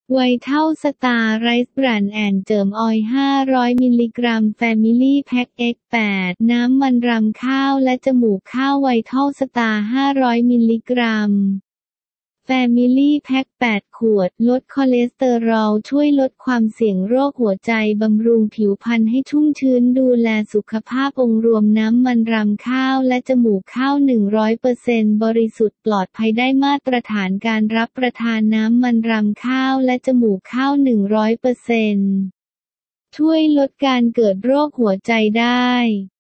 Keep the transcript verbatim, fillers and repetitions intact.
ไวท์เท่าสตาร์ไรซ์บรันแอนด์เจิมออยล์ห้าร้อยมิลลิกรัมแฟมิลี่แพ็ค เอ็กซ์ แปด น้ำมันรำข้าวและจมูกข้าวไวท์เท่าสตาร์ห้าร้อยมิลลิกรัมแฟมิลี่แพ็ค แปด ขวดลดคอเลสเตอรอลช่วยลดความเสี่ยงโรคหัวใจบำรุงผิวพรรณให้ชุ่มชื้นดูแลสุขภาพองค์รวมน้ำมันรำข้าวและจมูกข้าว หนึ่งร้อยเปอร์เซ็นต์ บริสุทธิ์ปลอดภัยได้มาตรฐานการรับประทานน้ำมันรำข้าวและจมูกข้าว หนึ่งร้อยเปอร์เซ็นต์ ช่วยลดการเกิดโรคหัวใจได้